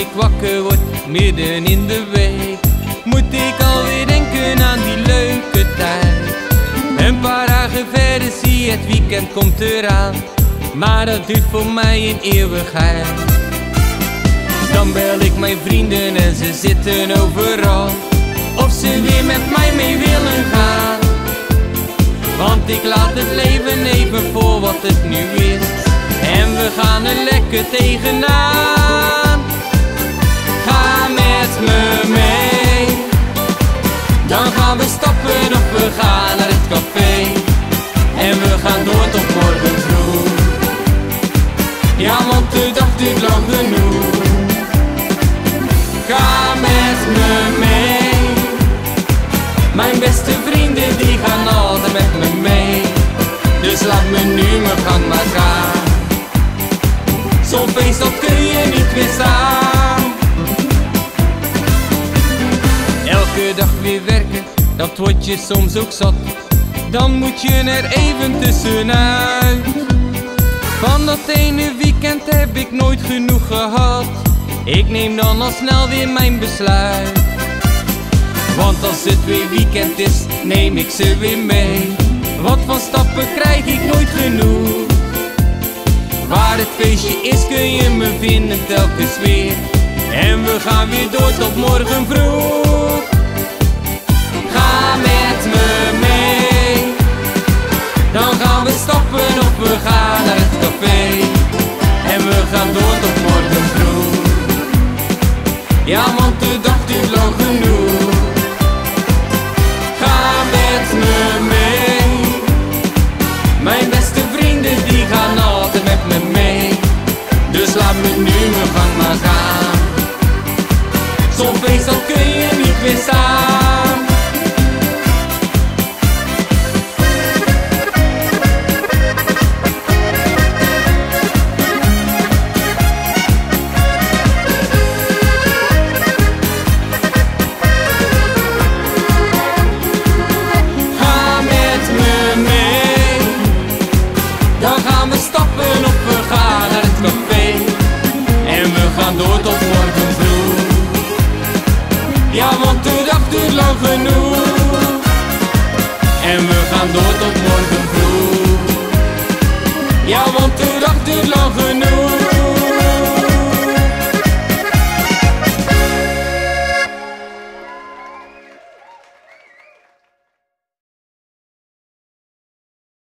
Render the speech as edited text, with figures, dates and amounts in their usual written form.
ik wakker word midden in de week, moet ik alweer denken aan die leuke tijd. Een paar dagen verder zie je het weekend komt eraan, maar dat duurt voor mij een eeuwigheid. Dan bel ik mijn vrienden en ze zitten overal, of ze weer met mij mee willen gaan. Want ik laat het leven even voor wat het nu is, en we gaan er lekker tegenaan. Ga met me mee, dan gaan we stappen of we gaan naar het café, en we gaan door tot morgen vroeg. Ja, want de dag duurt lang genoeg. Ga met me mee, mijn beste vrienden die gaan altijd met me mee. Dus laat me nu mijn gang maar gaan, zo'n feest dat kun je niet weerstaan. Elke dag weer werken, dat wordt je soms ook zat. Dan moet je er even tussenuit. Van dat ene weekend heb ik nooit genoeg gehad. Ik neem dan al snel weer mijn besluit. Want als het weer weekend is, neem ik ze weer mee. Want van stappen krijg ik nooit genoeg. Waar het feestje is kun je me vinden telkens weer, en we gaan weer door tot morgen vroeg. Ga met me mee, dan gaan we stappen of we gaan naar het café, en we gaan door tot morgen vroeg. Ja, want de dag duurt lang genoeg. Ga met me mee, mijn beste vrienden die gaan altijd met me mee. Dus laat me nu mijn gang maar gaan, zo'n feest dat kun je niet weerstaan. Door tot morgen vroeg. Ja, want de dag duurt lang genoeg.